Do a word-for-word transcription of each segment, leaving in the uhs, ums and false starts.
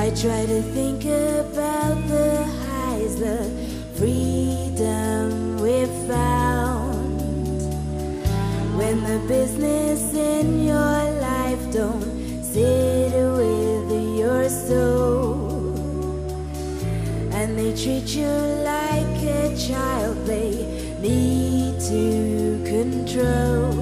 I try to think about the highs, the freedom we found. When the business in your life don't sit with your soul, and they treat you like a child they need to control.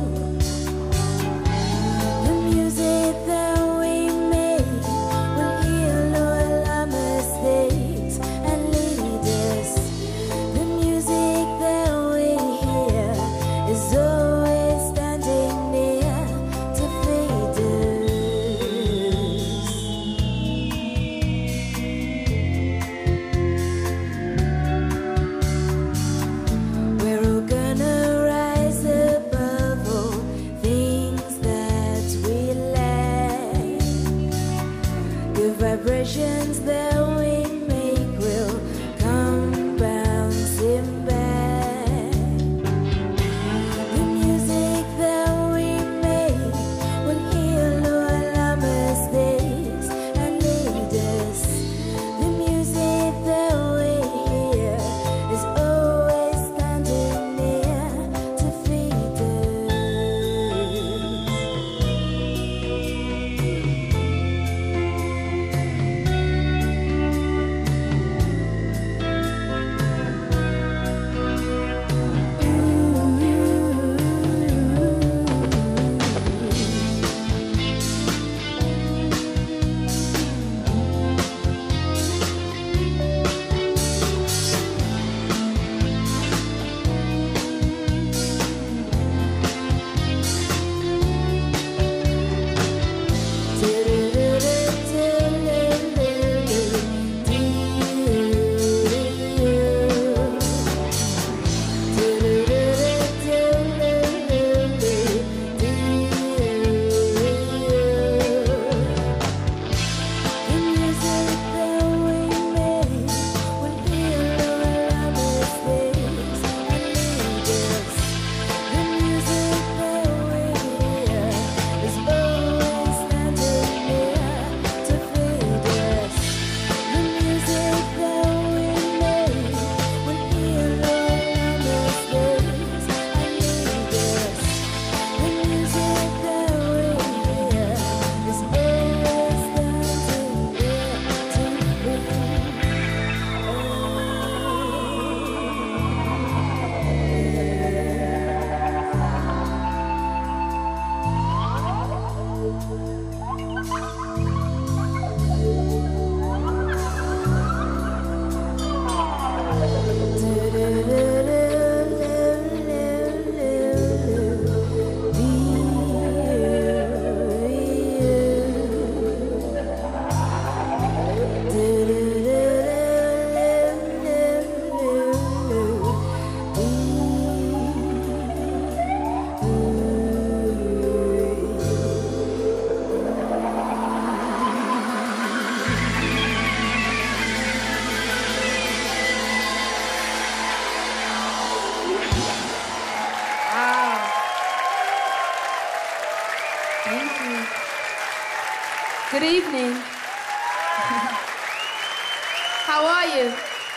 Vibrations that we make will come bouncing back. The music that we make will heal all our mistakes and lead us. The music that we hear is always standing near to feed us. Good evening. How are you?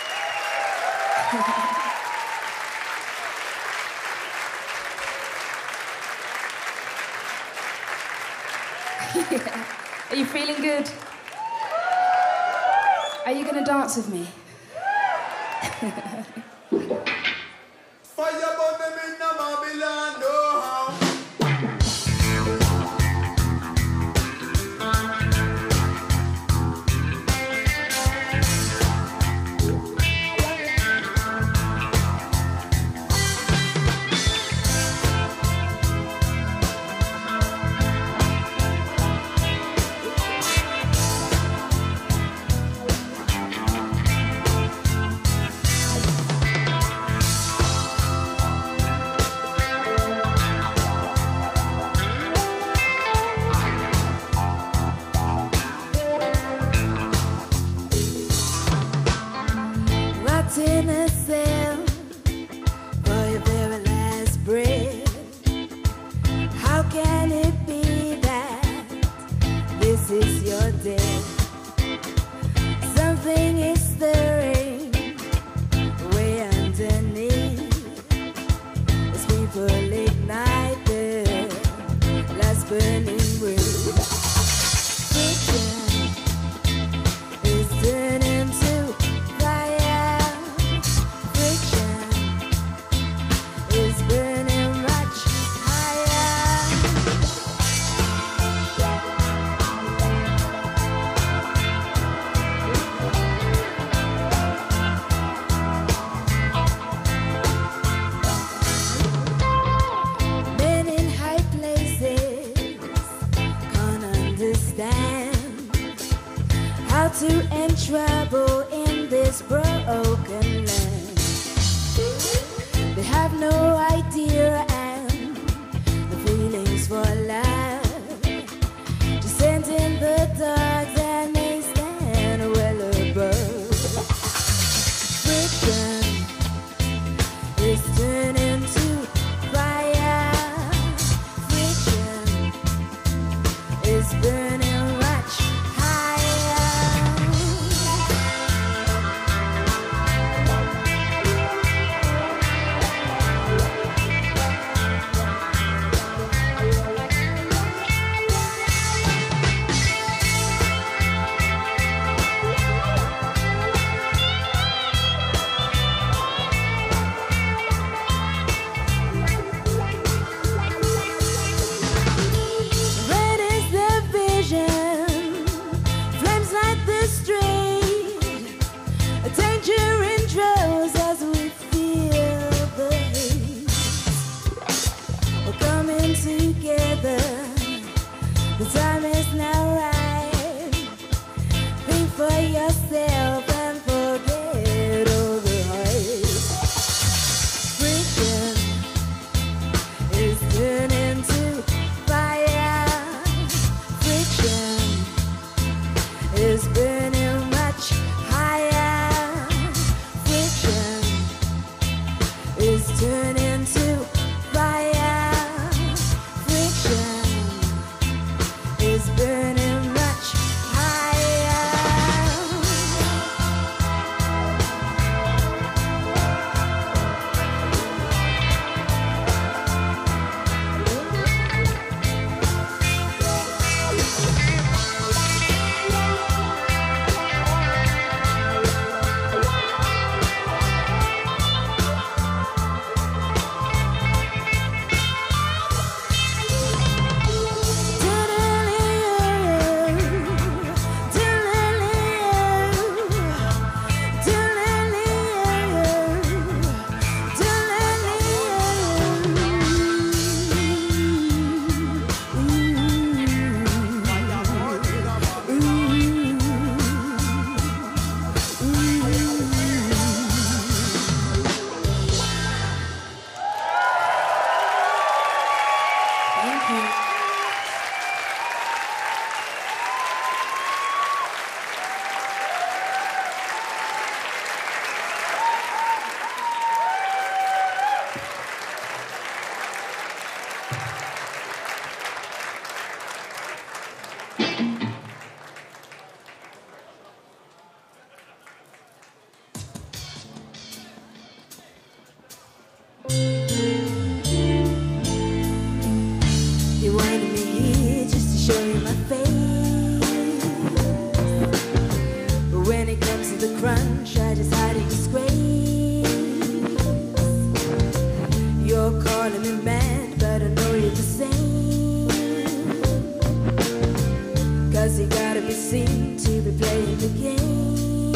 Yeah. Are you feeling good? Are you going to dance with me? Fire burn them in the Babylon, oh how. shelter and trouble in this broken land. They have no idea and the feelings for love. Just send in the dogs and they stand well above. Friction is turning to fire. Friction is burning much higher. Red is the vision, flames light the street, a danger in droves as we feel the heat. We're coming together, the time is now right. Think for yourself and forget all the hype. Friction is turning to fire. Friction is burning much higher. Friction is turning to fire. Friction is burning much higher. Thank you. You wanted me here just to show you my face, but when it comes to the crunch, I just hide in disgrace. You're calling me mad, but I know you're the same. Cause you gotta be seen to be playing the game.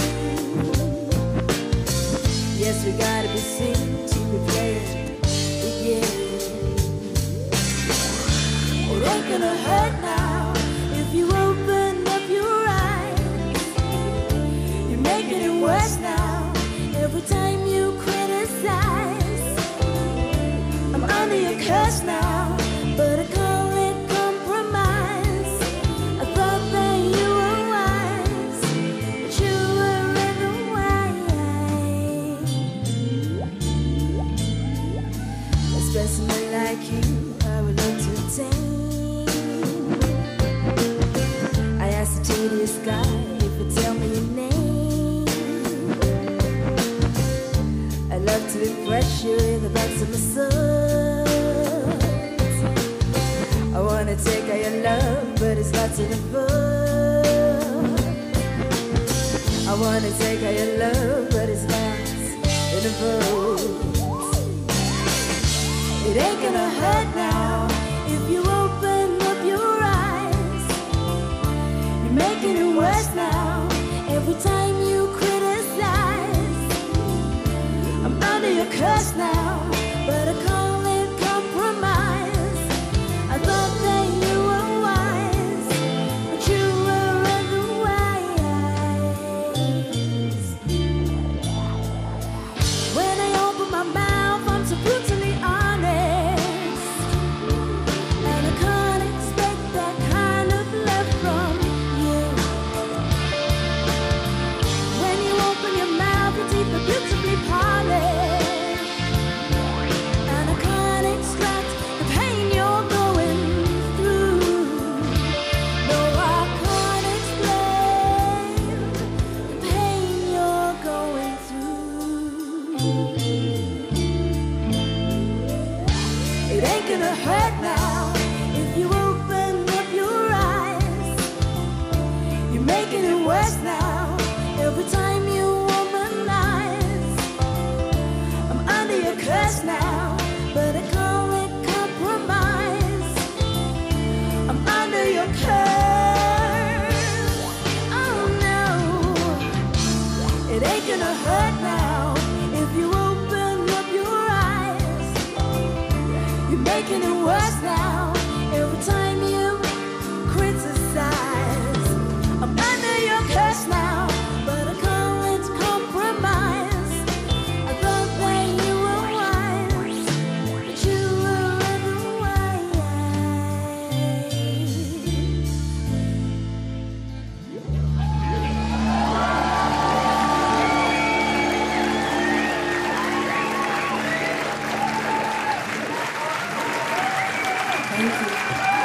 Yes, we gotta be seen to be playing the game. It ain't gonna hurt now if you open up your eyes. You're making it worse now every time you criticize. I'm under your curse now, but I call it compromise. I thought that you were wise, but you were otherwise. A specimen like you, I would love to attain. I asked the tedious guy if you tell me your name. I love to impress you in the backs of my sword. I wanna take all your love, but it's lots in the book. I wanna take all your love, but it's lots in the book. It ain't gonna hurt now if you open up your eyes. You're making it worse now every time you criticize. I'm under your curse now, but I call it compromise. I thought that you were wise, but you were otherwise. making it worse now. Every time you womanize, I'm under your curse now, but I call it compromise. I'm under your curse. Oh no, it ain't gonna hurt now if you open up your eyes. You're making it worse now every time you criticize. I'm under your curse now, but I call it compromise. I thought that you were wise, but you were otherwise. Thank you.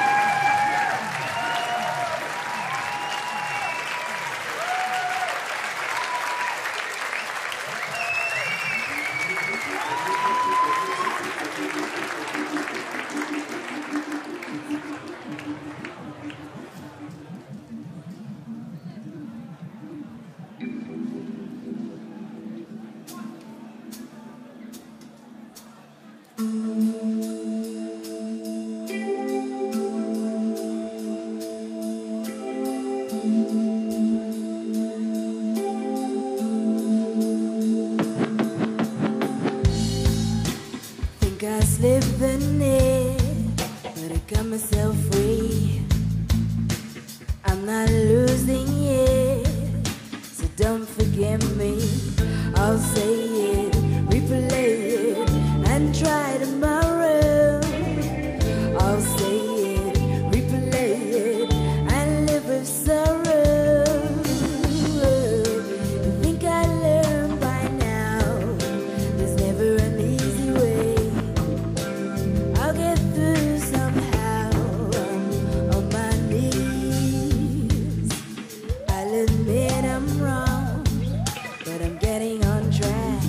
Think I slipped the net, but I got myself free. I'm not losing yet, so don't forgive me. I'll say it, replay it, and try tomorrow. I'll say it, replay it, and live with sorrow. I think I learned by now, there's never an easy way. I'll get through somehow, on my knees. I'll admit I'm wrong, but I'm getting on track.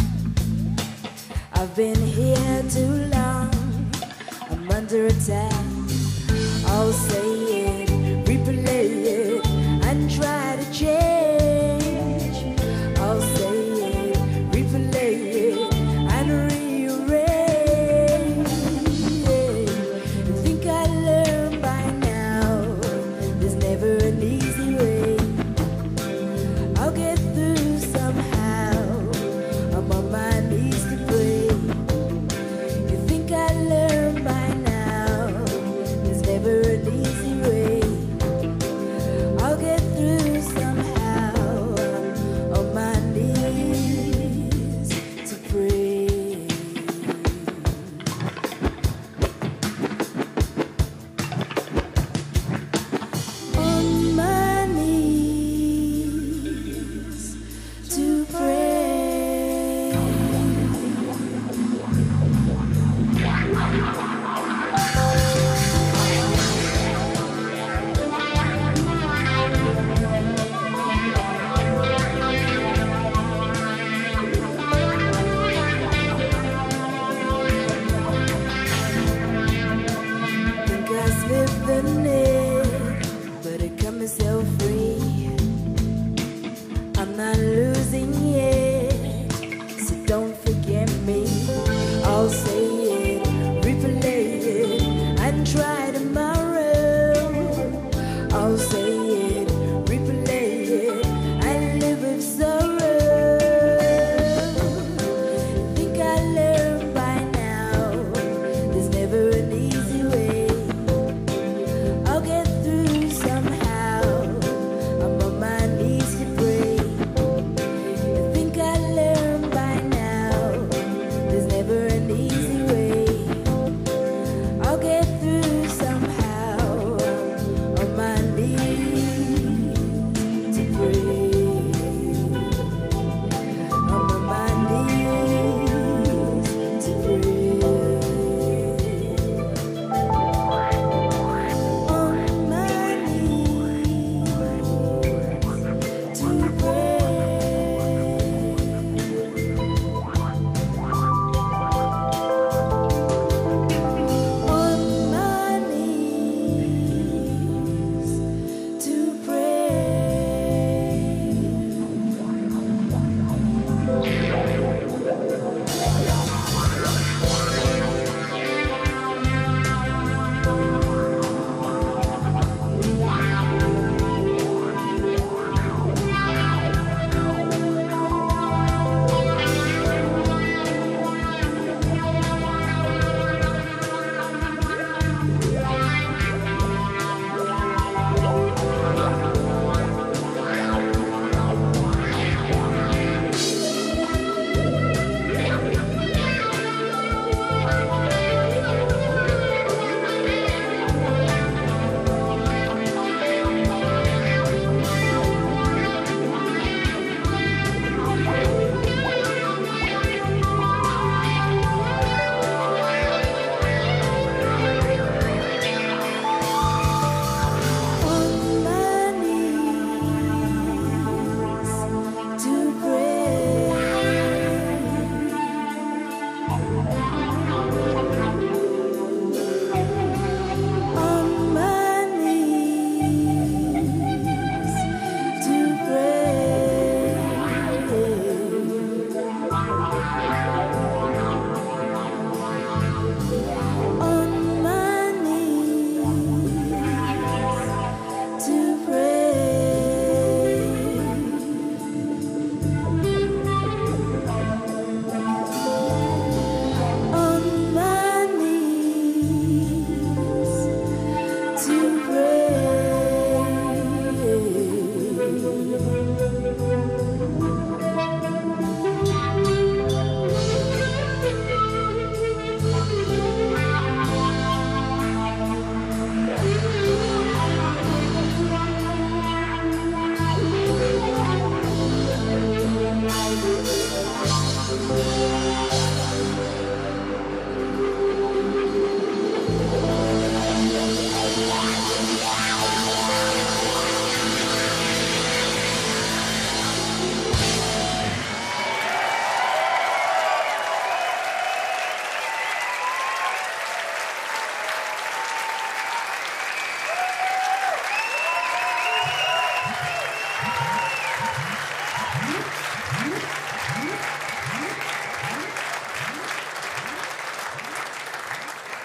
I've been here too long, I'm under attack. I'll say it, replay it, and try to change. I'll say it, replay it, and rearrange. I think I learned by now, there's never an easy way. I'll get through somehow, I'm on my knees to pray. You think I learned by now, there's never an easy way. I'll get through somehow, on my knees to pray. On my knees to pray. Think I slipped the net, but I cut myself free. I'm not losing yet, so don't forget me. I'll say it, replay it, and try tomorrow. I'll say it, replay it, and live with sorrow. Think I learned by now, there's never an easy way. I'll get through somehow, I'm on my knees to pray.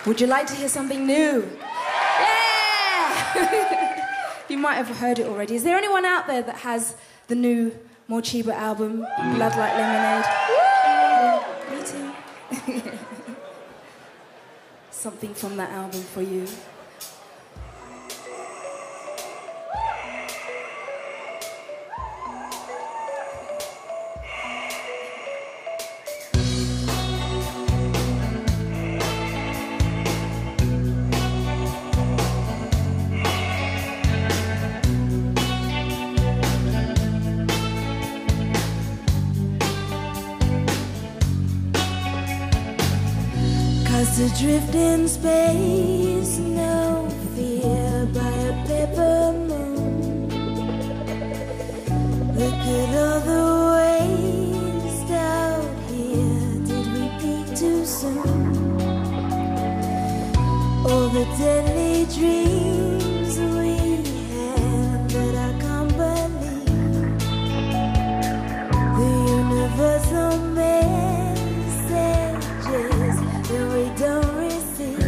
Would you like to hear something new? Yeah! You might have heard it already. Is there anyone out there that has the new Morcheeba album, Blood Like Lemonade? Me too. Something from that album for you. Adrift in space, no fear by a paper moon. Look at all the waste out here. Did we peak too soon? All the deadly dreams we had that I can't believe. The universal messages that we don't receive,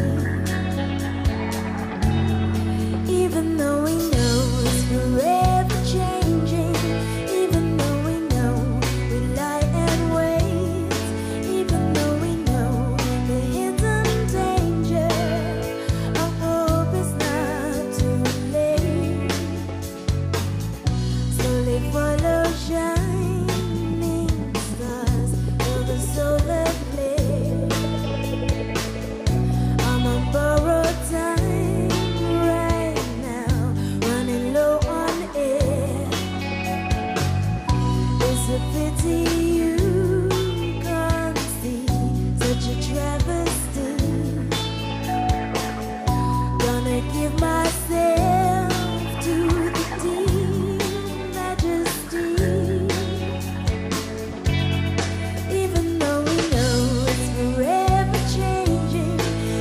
even though we know it's forever changing, even though we know we lie and wait, even though we know the hidden danger. I hope it's not too late. Slowly follow shining stars of the solar flare. Borrowed time right now, running low on air. It's a pity you can't see such a travesty. Gonna give myself to the deep majesty, even though we know it's forever changing.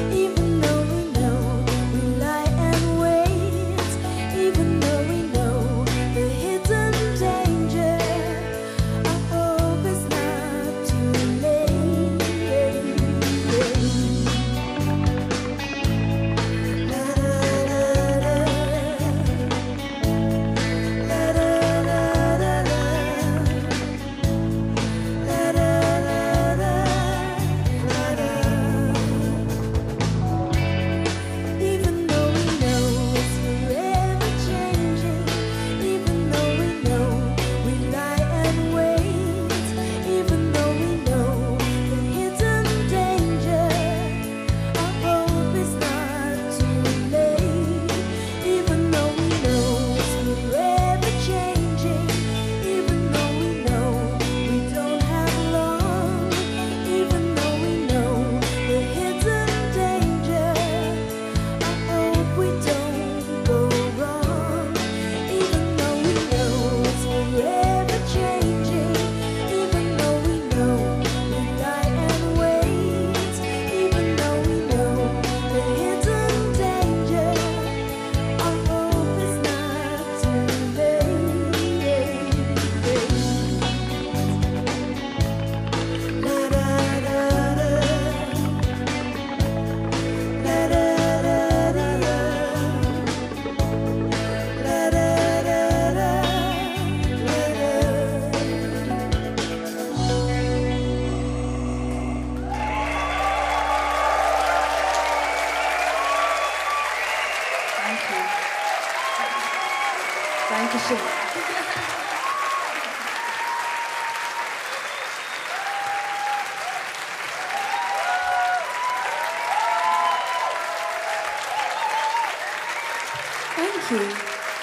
Thank you.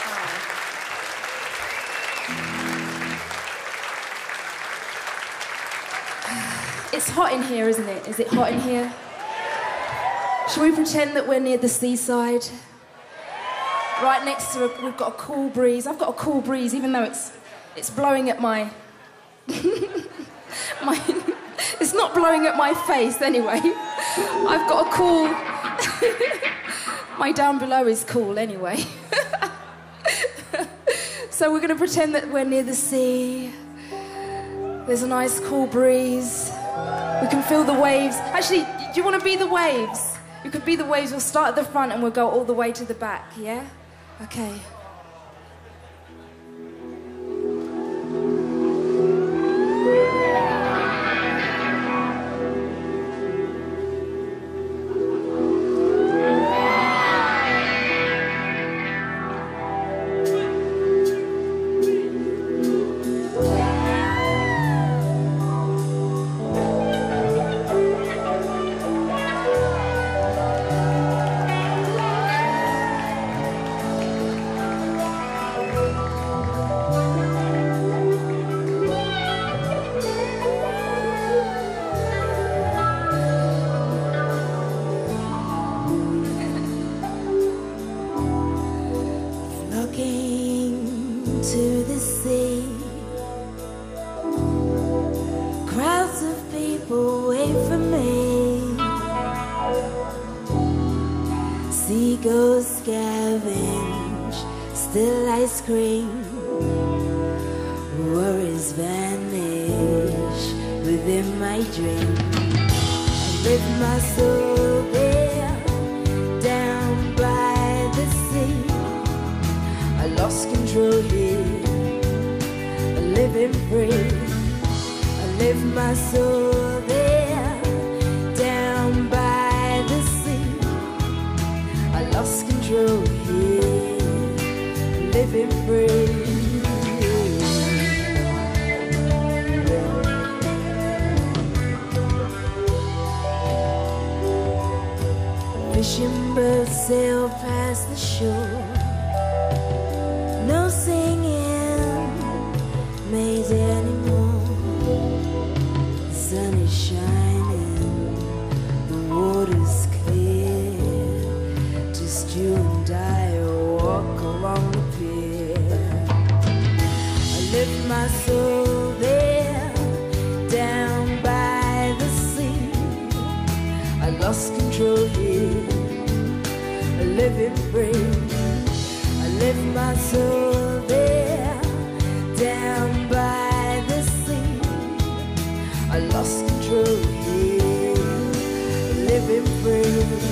It's hot in here, isn't it? Is it hot in here? Shall we pretend that we're near the seaside? Right next to a, we've got a cool breeze. I've got a cool breeze, even though it's it's blowing at my my. It's not blowing at my face anyway. I've got a cool. My down below is cool anyway. So we're going to pretend that we're near the sea. There's a nice cool breeze. We can feel the waves. Actually, do you want to be the waves? You could be the waves. We'll start at the front and we'll go all the way to the back, yeah? Okay. To the sea, crowds of people wait for me. Seagulls scavenge, still I scream. Worries vanish within my dream. I live my soul there, down by the sea. I lost control here, living free. I live my soul there, down by the sea. I lost control here, living free. Fishing birds sail past the shore. No singing made anymore. The sun is shining, the water's clear. Just you and I walk along the pier. I lift my soul there, down by the sea. I lost control here, living free. I lift my soul there, down by the sea. I lost control here, living free.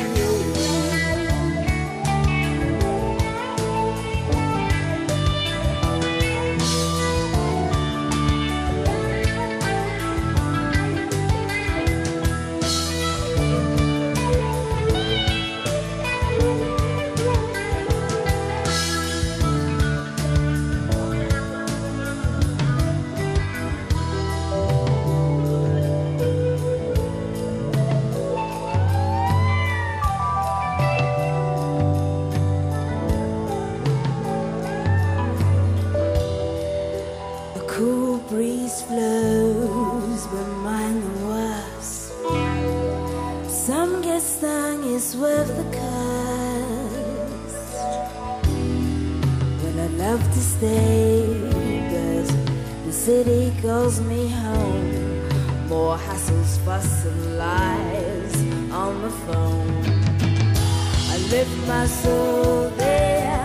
Cool breeze flows, but mine the worst. Some get stung, it's worth the cost. But I'd love to stay, but the city calls me home. More hassles, fuss and lies on the phone. I lift my soul there,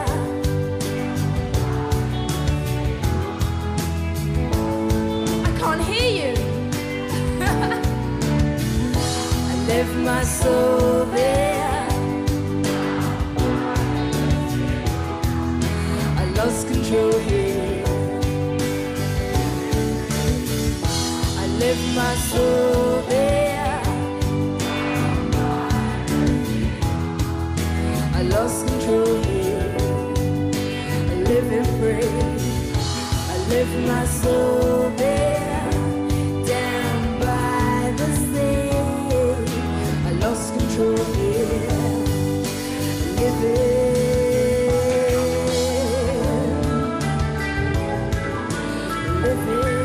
lift my soul there. I lost control here. I lift my soul there. I lost control here, living free. I lift my soul there, down by the sea. Lost control here, living, living.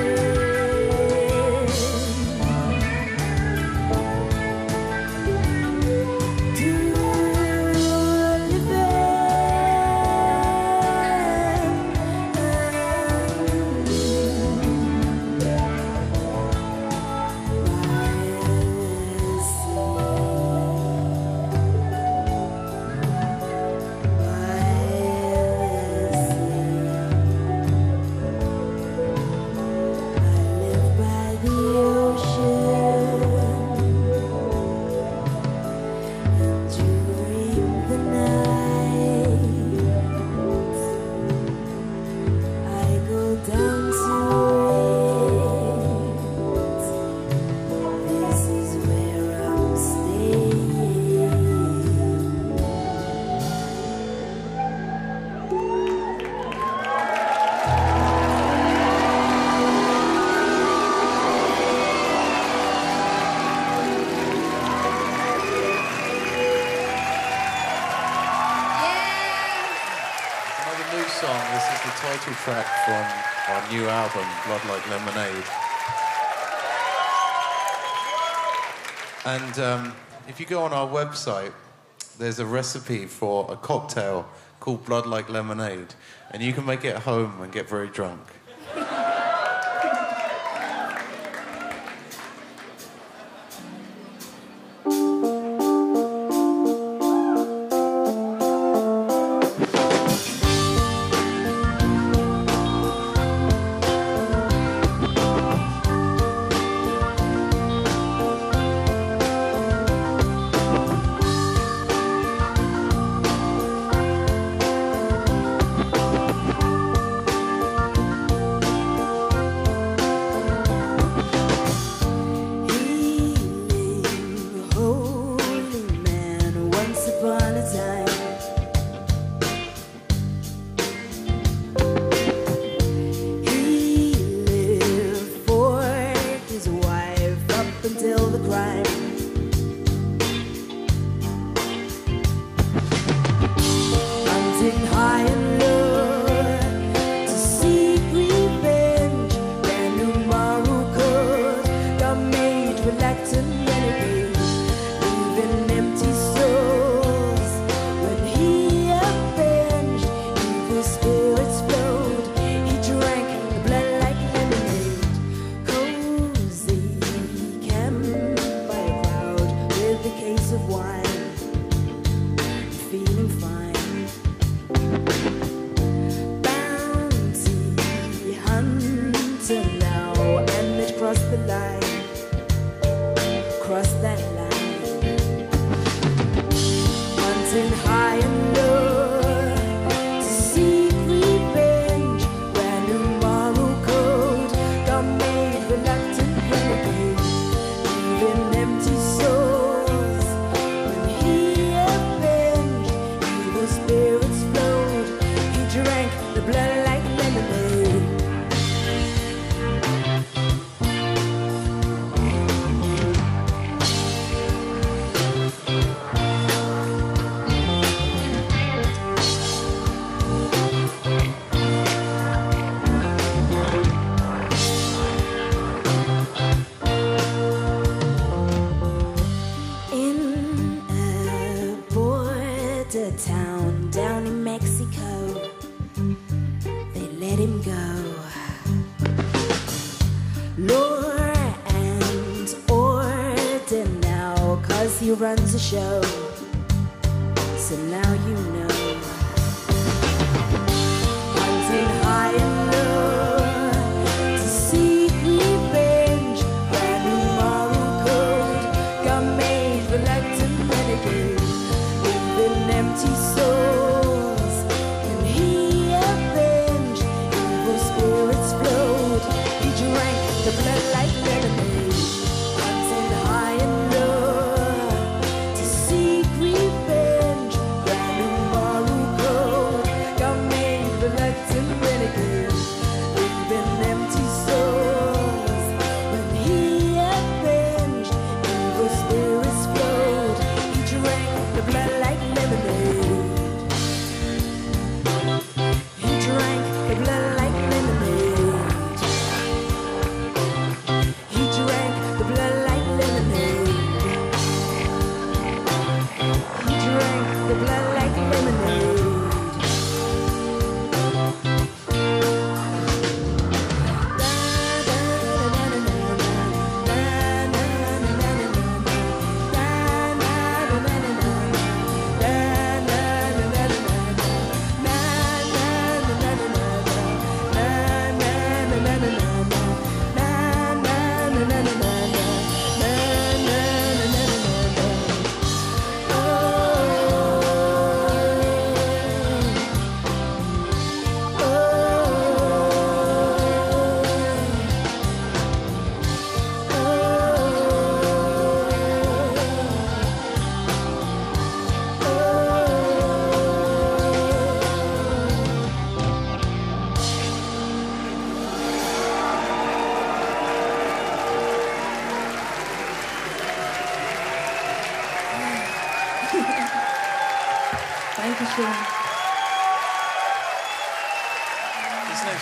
track from our new album, Blood Like Lemonade. And um, if you go on our website, there's a recipe for a cocktail called Blood Like Lemonade, and you can make it at home and get very drunk. Show, so now you know. Hunting high and low to seek revenge. Brand new moral code got made reluctant renegades, living empty souls. When he avenged, evil spirits flowed. He drank the blood like lemonade. Hunting high and low. Revenge, brand new moral code got made reluctant renegades, leaving empty souls. When he avenged, evil spirits flowed. He drank the blood like lemonade. He drank the blood like lemonade. He drank the blood like lemonade. The blood like lemonade.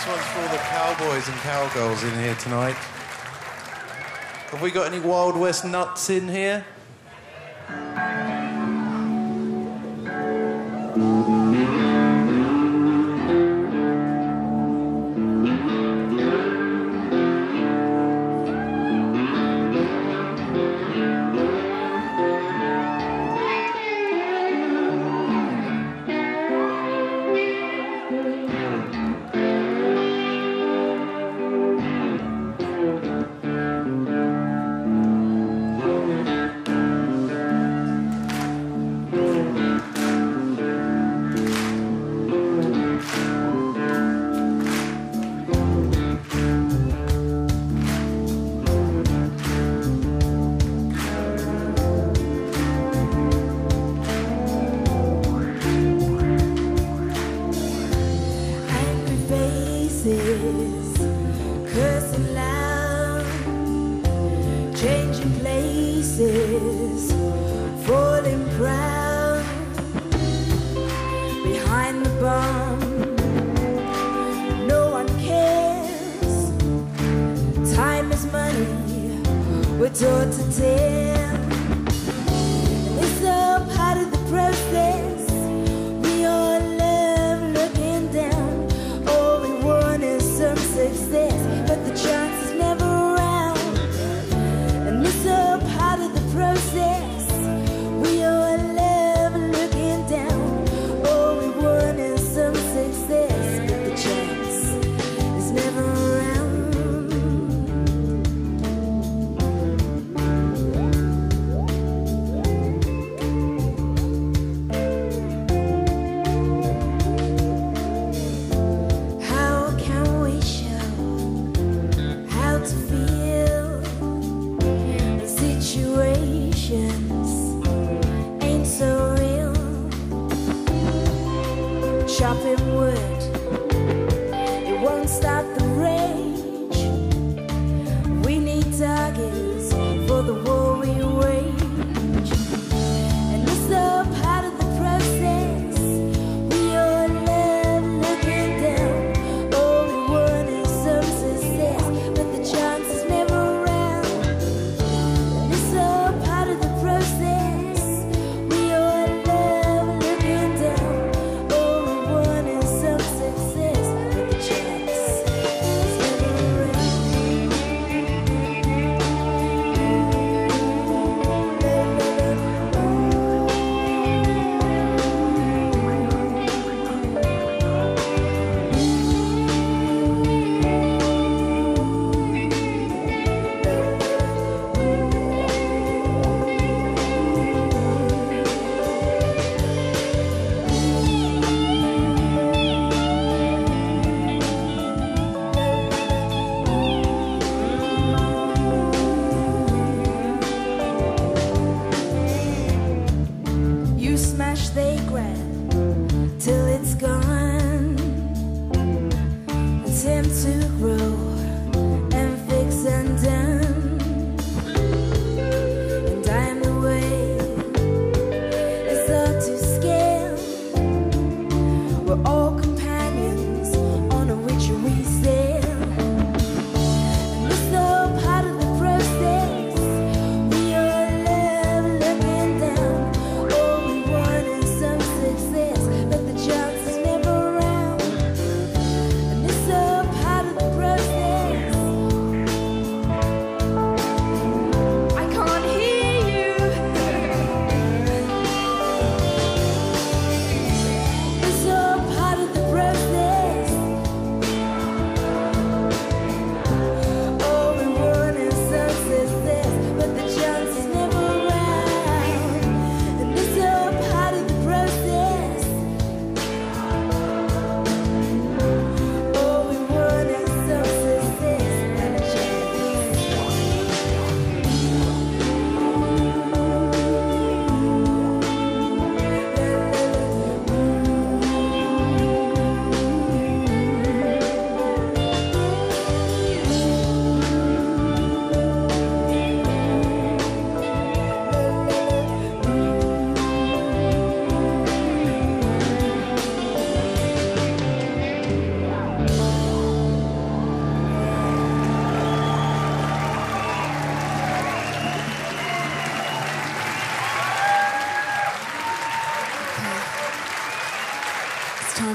one's for all the cowboys and cowgirls in here tonight. Have we got any Wild West nuts in here? Cursing loud, changing places, falling proud. Behind the bomb, no one cares. Time is money, we're taught to tell. And it's all part of the process. We all love looking down. All we want is some success, but the chance is never around. And it's all part of the process. We all love looking down. All we want is some success, but the chance is never around.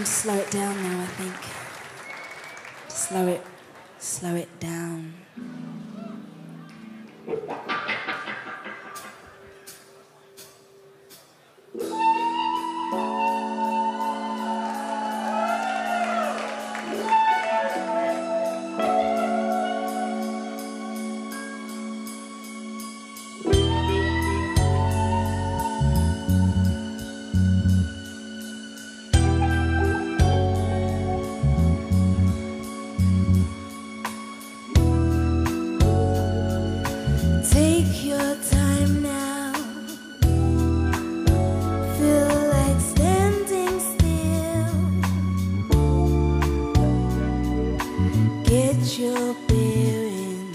time to slow it down now, I think. Slow it, slow it down. Take your time now. Feel like standing still. Get your bearings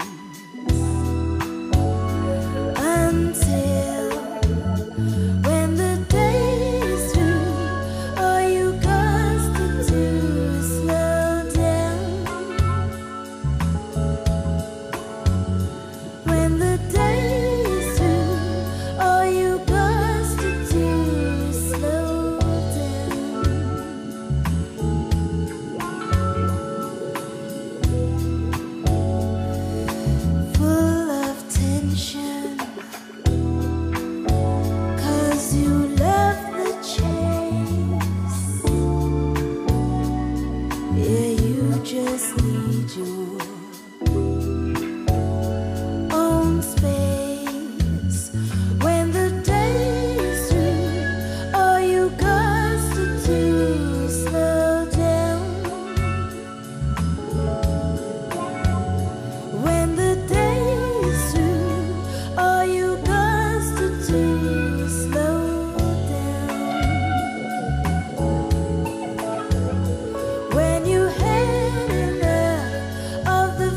until when the day is through, all you got to do is slow down. When the day is through, all you got to do is slow down. Full of tension, 'cause you love the chase. Yeah, you just need your own space. When the day is through, all you got to do is slow down. When the day is through, all you got to do is slow down. When you had enough of the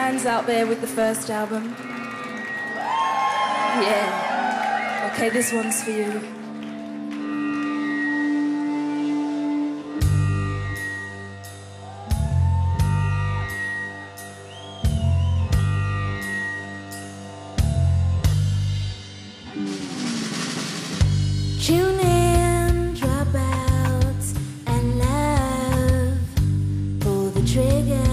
fans out there with the first album? Yeah. Okay, this one's for you. Tune in, drop out, and love. Pull the trigger.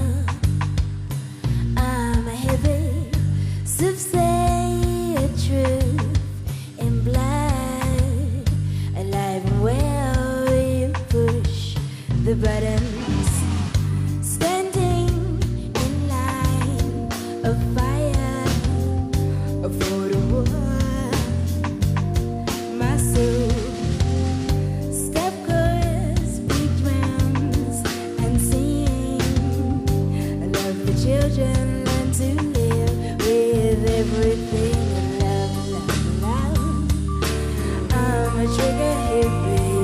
I'm a hippie, so say a truth in blood. Alive and well, you push the buttons. Standing in line of fire for the war. My soul, step chorus, beat drums, and sing. I love the children, learn to live with everything. Love, love, love. I'm a trigger hippie.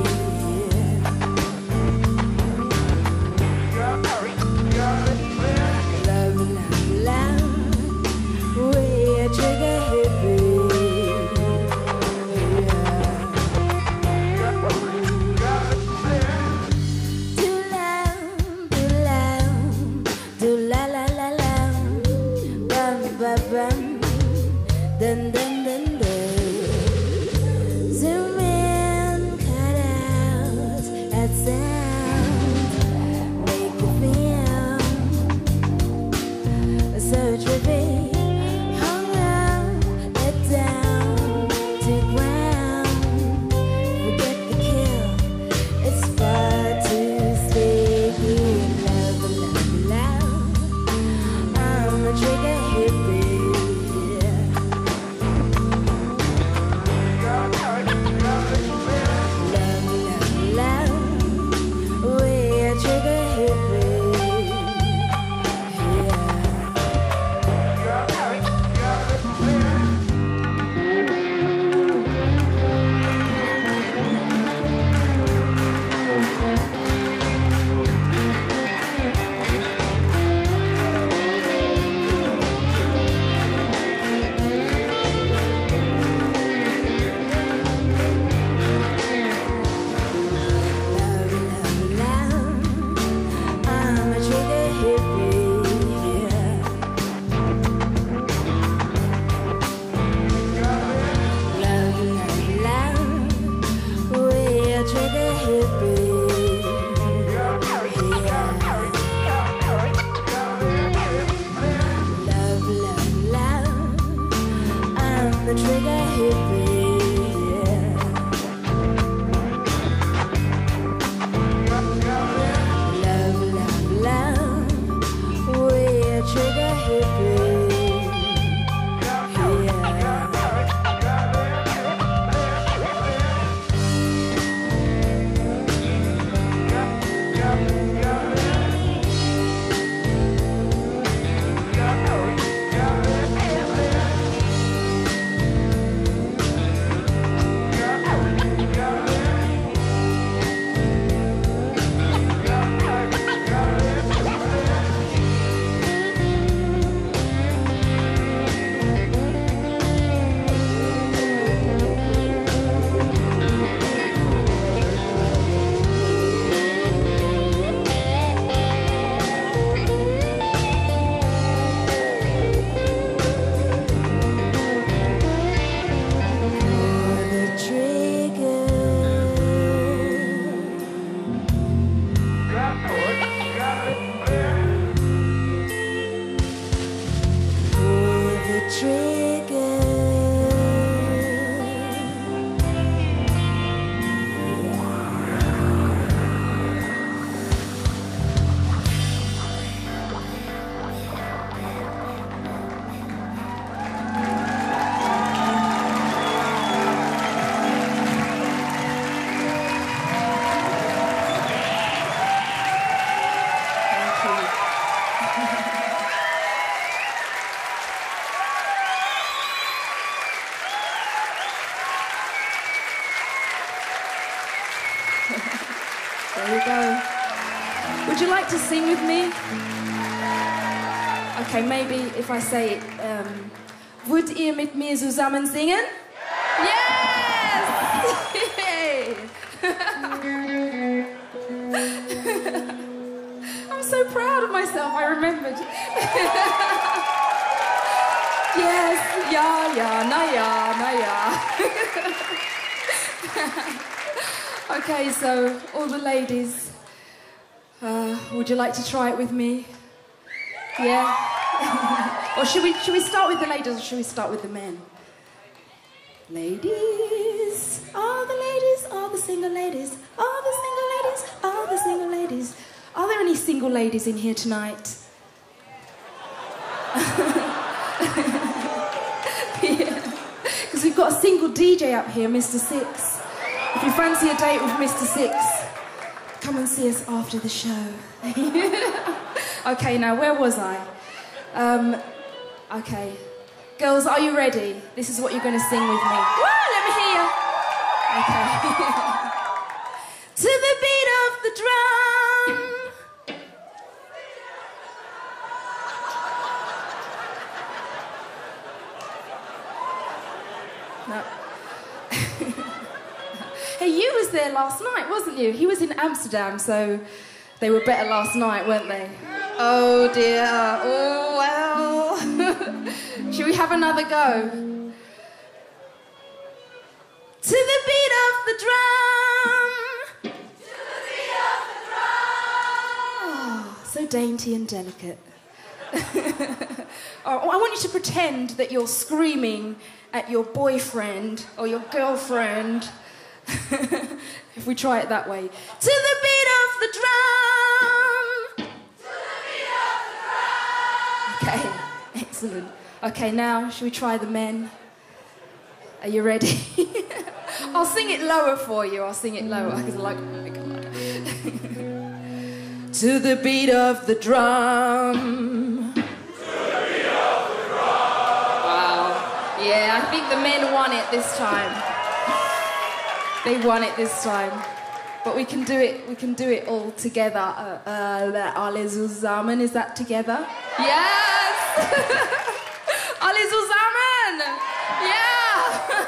Love, love, love. We're a trigger hippie. Dun, dun, dun, dun. Zoom in, cut out that sound. Make you feel so trippy. Hung up, let down to ground. Forget the kill, it's far too sticky. Love, love, love. I'm a trigger hippie. The trigger hippie. Love, love, love. We're trigger hippie. There we go. Would you like to sing with me? Okay, maybe if I say it, um, wollt ihr mit mir zusammen singen? Yes! I'm so proud of myself, I remembered. Yes, ja, ja, na ja, na ja. Okay, so all the ladies, uh, would you like to try it with me? Yeah? Or should we, should we start with the ladies or should we start with the men? Ladies, all the ladies, all the single ladies, all the single ladies, all the single ladies. Are there any single ladies in here tonight? Yeah. Because we've got a single D J up here, Mister Six. If you fancy a date with Mister Six, come and see us after the show. Okay, now where was I? Um, okay. Girls, are you ready? This is what you're going to sing with me. Woo, let me hear you. Okay. To the beat of the drum. No. Hey, you was there last night, wasn't you? He was in Amsterdam, so they were better last night, weren't they? Oh dear. Oh well. Should we have another go? To the beat of the drum. To the beat of the drum. Oh, so dainty and delicate. Oh, I want you to pretend that you're screaming at your boyfriend or your girlfriend. If we try it that way. To the beat of the drum. To the beat of the drum. Okay, excellent. Okay, now, should we try the men? Are you ready? I'll sing it lower for you. I'll sing it lower because I like. To the beat of the drum. To the beat of the drum. Wow. Yeah, I think the men won it this time. They won it this time. But we can do it. We can do it all together. Uh, uh, alle zusammen. Is that together? Yes. Alle zusammen. Yeah.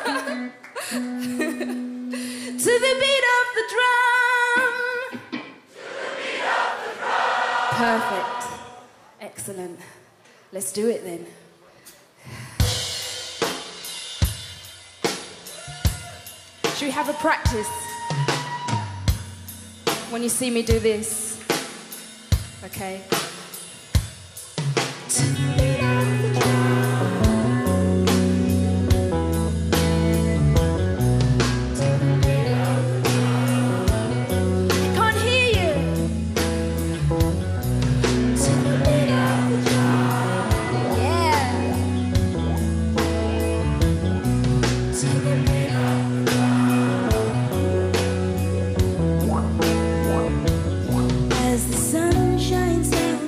To the beat of the drum. To the beat of the drum. Perfect. Excellent. Let's do it then. Should we have a practice? When you see me do this. Okay. To the beat of the As the sun shines down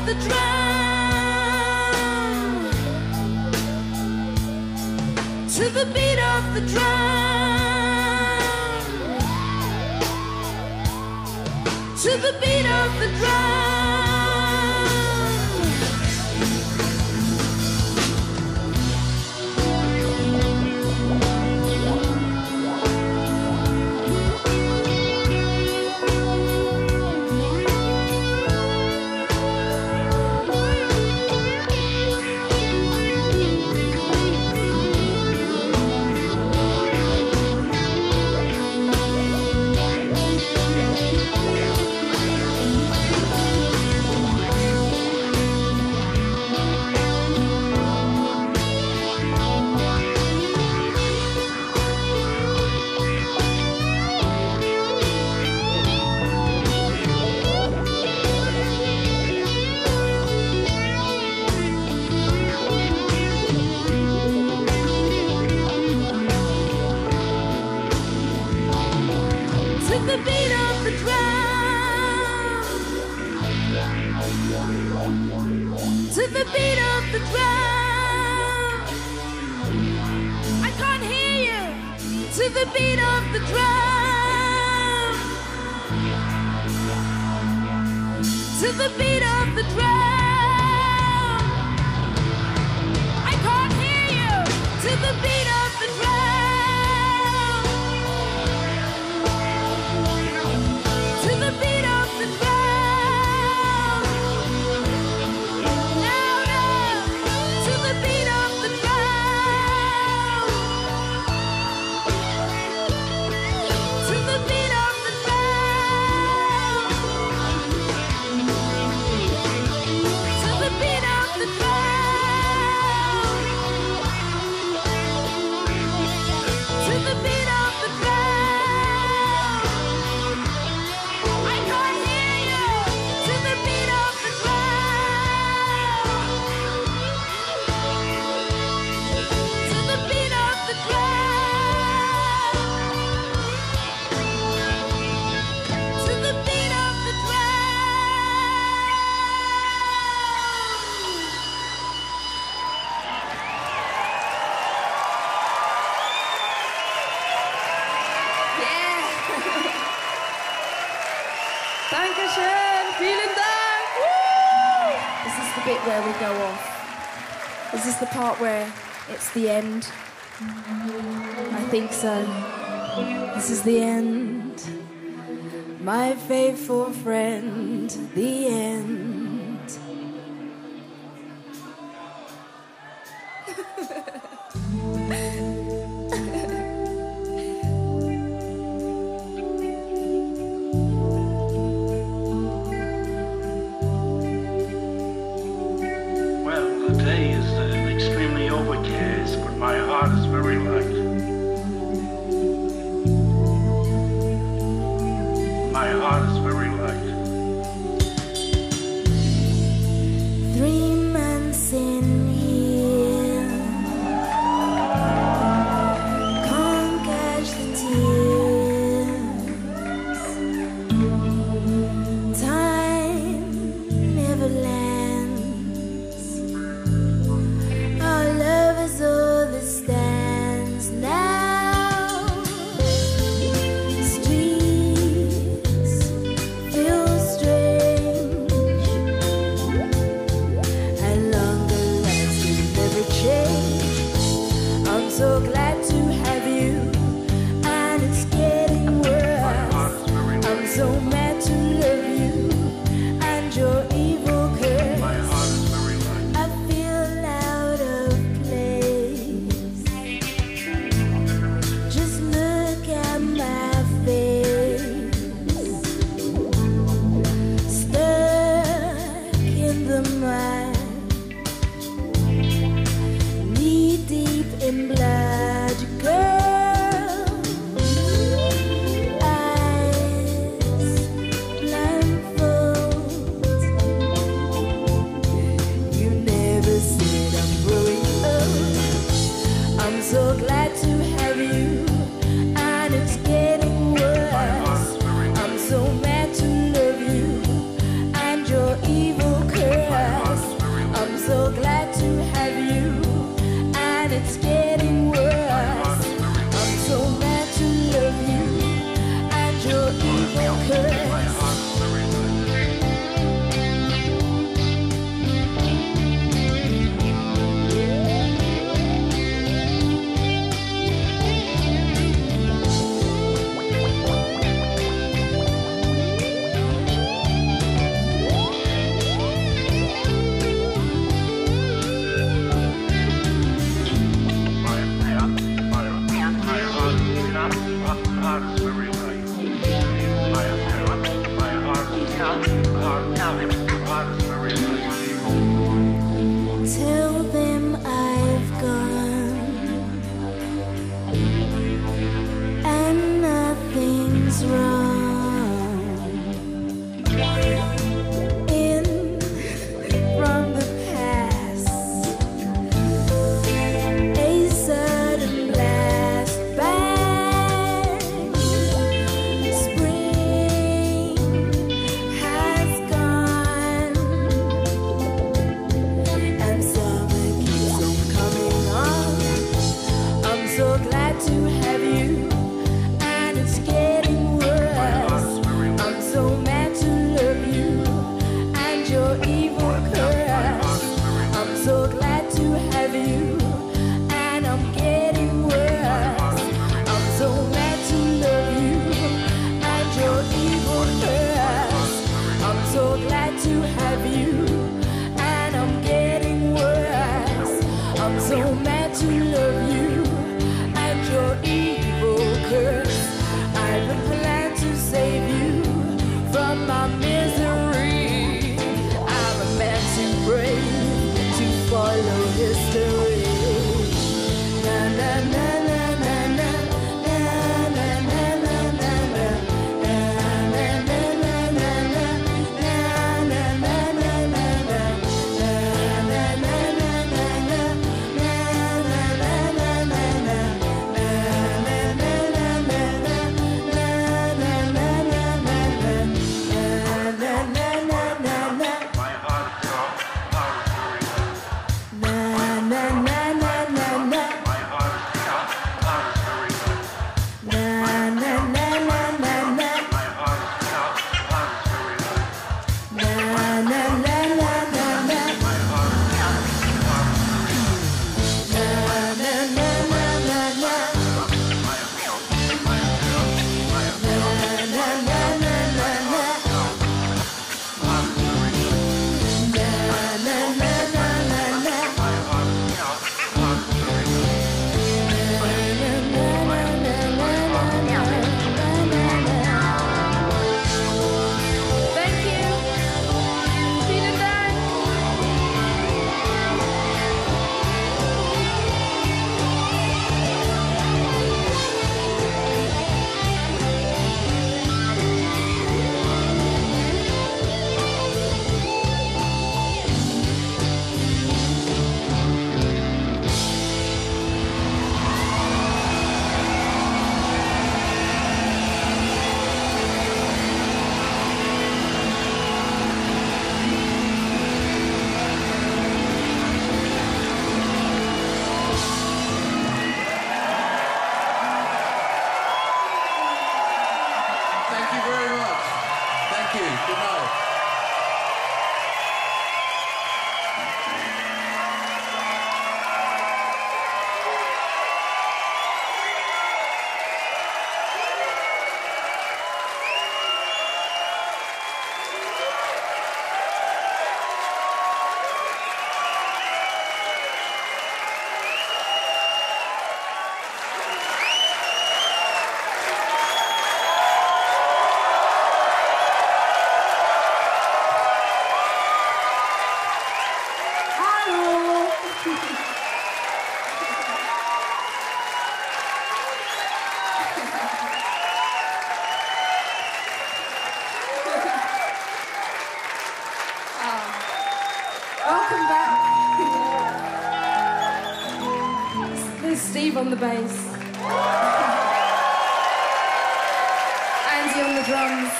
the drum, to the beat of the drum, to the beat of the drum. The beat of the drum, to the beat of the drum. I can't hear you. To the beat of the drum, to the beat of the drum. I can't hear you. To the beat of the drum. Dankeschön, vielen Dank. Woo! This is the bit where we go off. This is the part where it's the end. I think so. This is the end. My faithful friend, the end. My heart is very light. My heart is very light. Three months in here, can't catch the tears. Time never lands. Our love is all that stands now. Streets feel strange, and longer lasting never change. I'm so glad to have you, and it's getting worse. I'm so mad to love you, and your evil curse. My heart is very light. I feel out of place. Just look at my face, stuck in the mud, knee deep in blood. to love you and your evil curse. I've a plan to save you from my misery. I'm a man too brave to follow history. Na na na na na na na na na na na. Thank you very much. Thank you. Good night. Welcome back. There's Steve on the bass. Andy on the drums.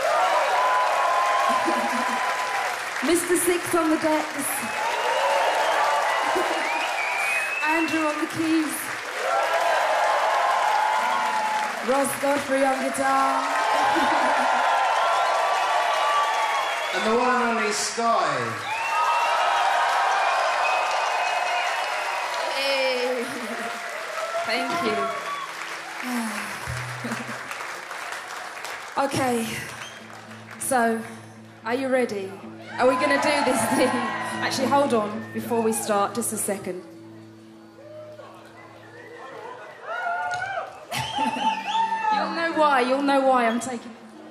Mister Six on the decks. Andrew on the keys. Ross Godfrey on guitar. And the one and only Sky. Hey. Thank you. Okay, so are you ready? Are we going to do this thing? Actually, hold on before we start, just a second. You'll know why, you'll know why I'm taking...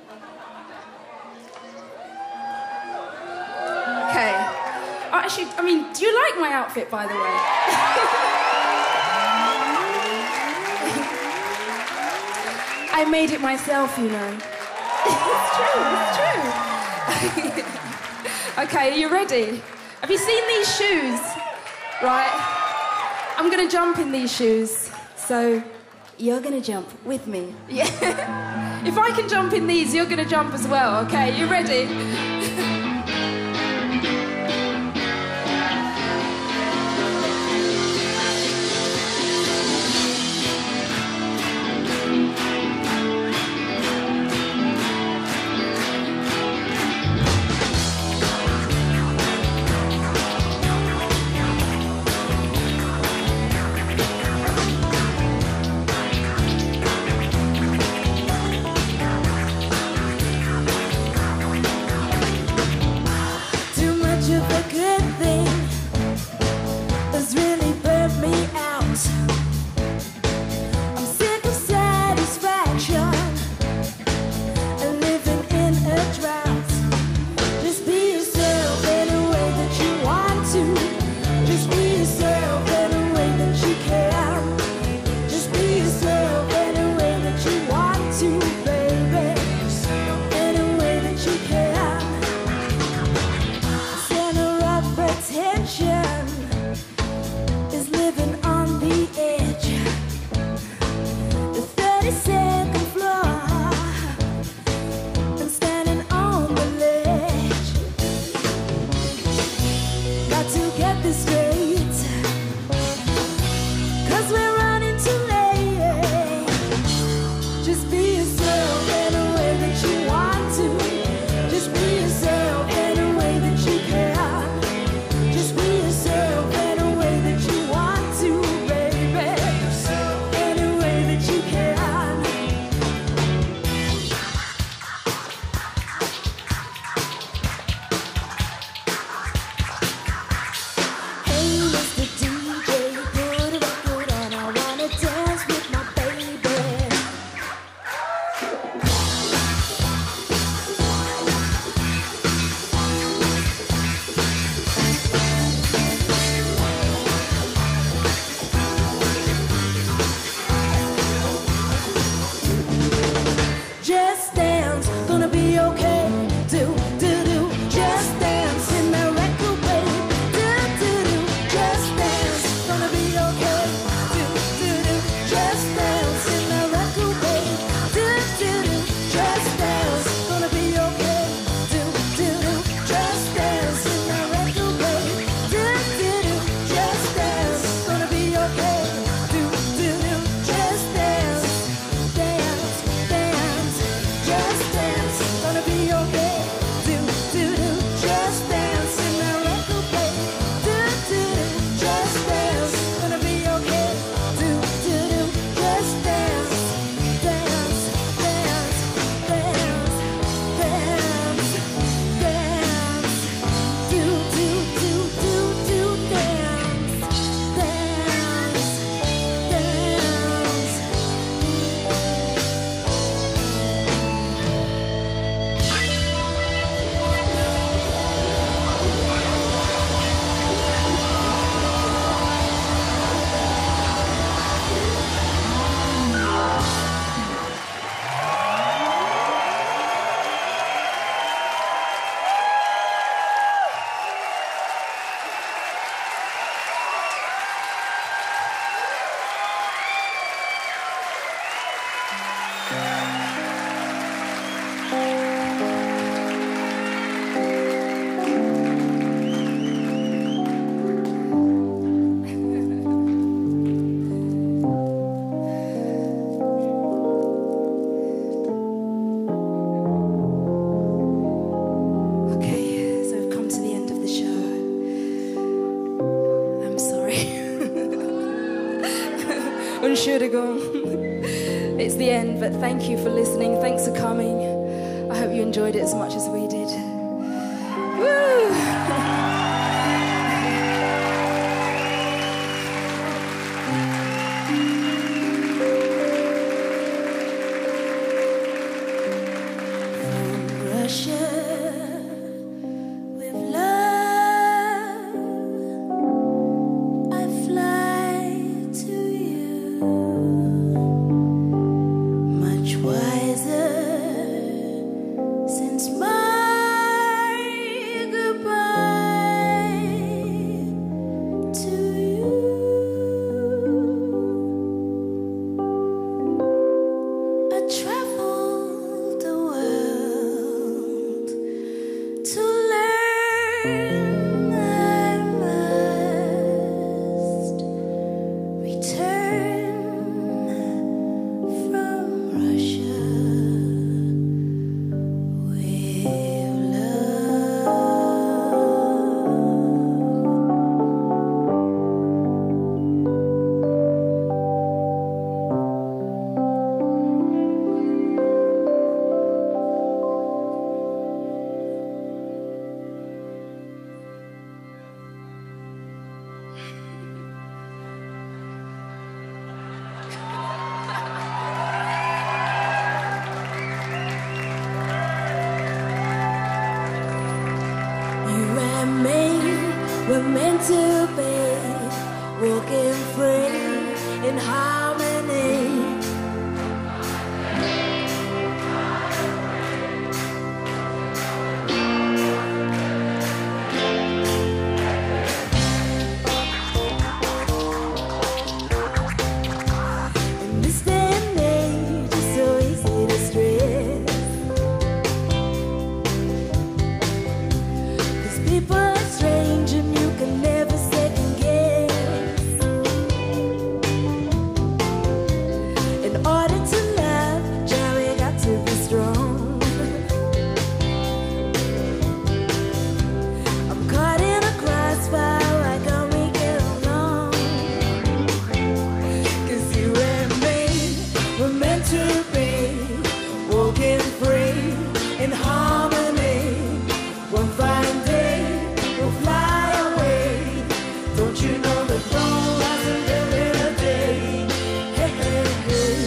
Okay. Oh, actually, I mean, do you like my outfit, by the way? I made it myself, you know. It's true, it's true. Okay, are you ready? Have you seen these shoes? Right? I'm gonna jump in these shoes. So, you're gonna jump with me. Yeah. If I can jump in these, you're gonna jump as well, okay? You ready? I'm sick of satisfaction and living in a drought. Just be yourself in a way that you want to. Just be yourself in a way that you can. Just be yourself in a way that you want to, baby. In a way that you can. Center of attention is living on the edge. The thirty-second floor and standing on the ledge. Got to get this straight, 'cause we're running too late. Just be yourself in a way that you want to. Just be yourself in a way that you can. Just be yourself in a way that you want to, baby. In a way that you can. Hey, Mister D J, put a record on. I wanna dance with my baby. Just dance, gonna be okay. Do, do, do. Just dance in the record, babe. Do, do, do. Just dance, gonna be okay. Do, do, do. Just dance in the record, babe. Do, do, do. Just dance, gonna be okay. Do, do, do. Just dance in the record, babe. Do, do, do. Just dance, gonna be okay. Do, do, do. Just dance, dance, dance. Just dance, gonna be okay. Do, do, do. Just dance in the record, babe. Do, do, do. Just dance, gonna be okay. Do, do, do. Just dance, dance, dance, dance, dance, dance. Do, do, do, do, do, dance, dance, dance. Okay, so we've come to the end of the show. I'm sorry. Entschuldigung. It's the end, but thank you for listening. Thanks for coming. I hope you enjoyed it as much as we did. Woo! From Russia with love, I fly to you, much wiser since my goodbye. walking free in harmony. In this day and age, it's so easy to stress, 'cause people are strange and you can never second guess. In order to love, child, we got to be strong. I'm caught in a crossfire, why can't we get along? 'Cause you and me, we're meant to be walking free in harmony. One fine day, we'll fly away. Don't you know that long lasting living a day? Hey, hey, hey.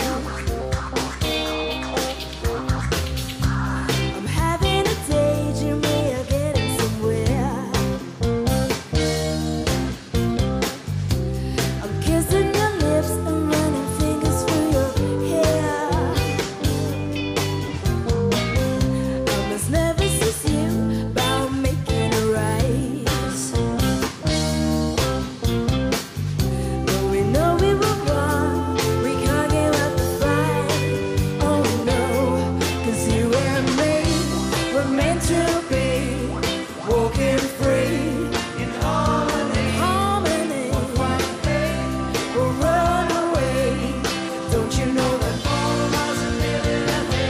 I'm having a daydream, we are getting somewhere. I'm kissing your lips and running fingers through your hair. I must never cease you about making it right. But we know we were wrong, we can't give up the fight. Oh no, 'cause you and me, we're meant to be walking free in harmony. Harmony. We'll run away. Don't you know that all of us are living that way?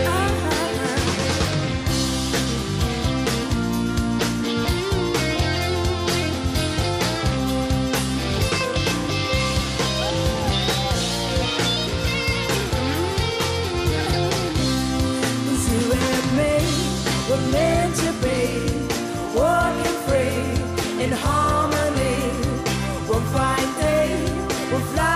It's you and me, we're meant to be walking free in harmony. One fine day, we'll fly